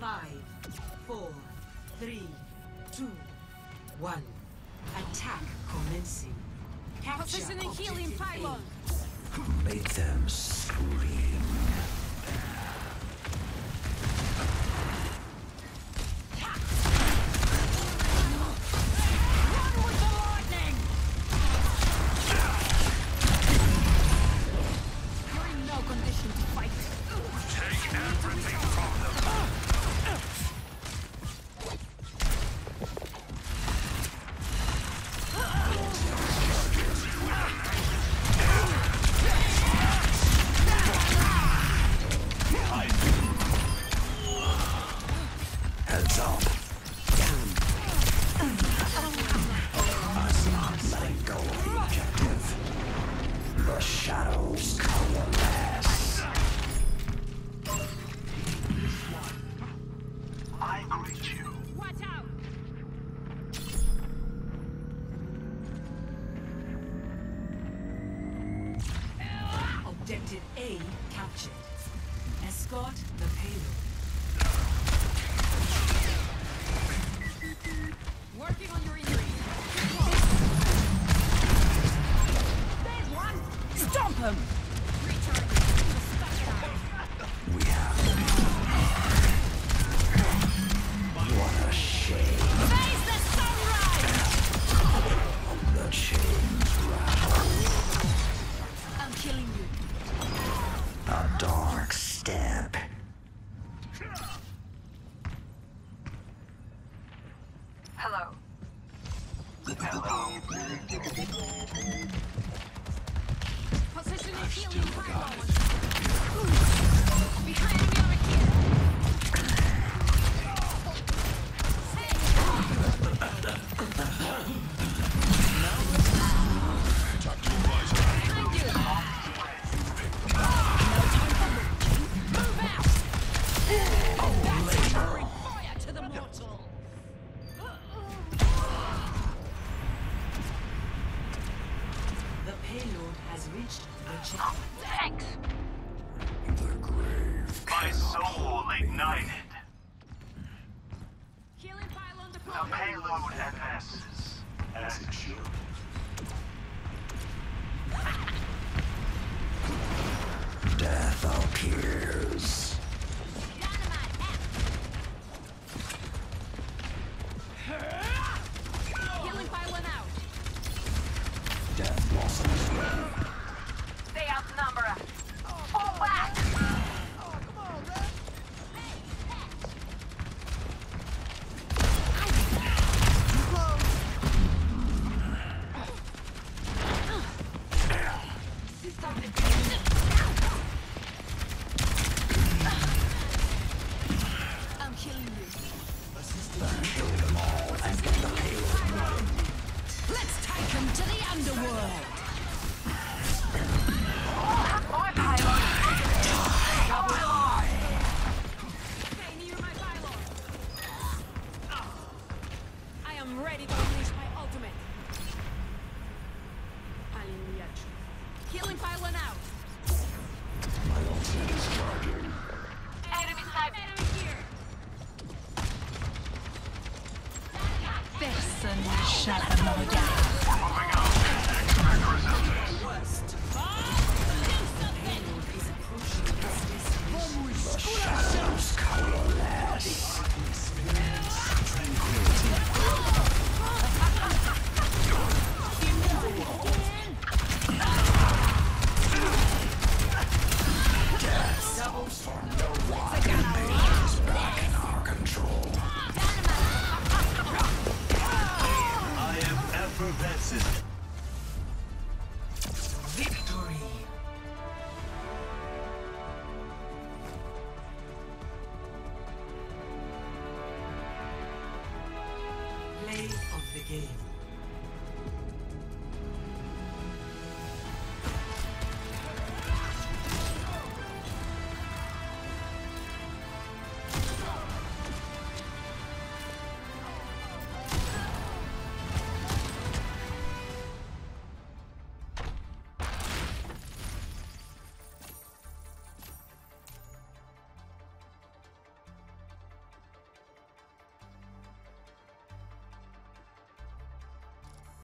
5, 4, 3, 2, 1. Attack commencing. Capture Positioning healing objective pylon. A. Make them scream. Run with the lightning! You're in no condition to fight. Take everything from them. Heads up. Us not letting go of the objective. The shadows coalesce. I greet you. Watch out! Objective A captured. Escort the payload. Working on your injuries. There's one! Stomp him! We have what a shame. Face the sunrise! The chains rattle. I'm killing you. A dark step. Hello. Positioning healing pylon. Behind me over here. Behind you. Move out. That's throwing fire to the mortal. The payload has reached the checkpoint. Thanks. The grave. My soul ignited. Healing pylon The deployed. payload advances as it should. Death appears. Dynamite out. Healing pylon out. Death blossoms. They outnumber us. Fall back. I'm killing you. Kill them all and get the payload running. Let's take him to the underworld. My payload. Stay near my pylon. I am ready to unleash my ultimate. Hallelujah. Healing pylon out. My ultimate is charging. Enemy sniper. Enemy here. Personne n'échappe à mon regard. Moving out. Expect resistance. Payload is approaching its destination. The shadows coalesce. Death for no one. Fate is back in our control. I am effervescent. Victory. Play of the game.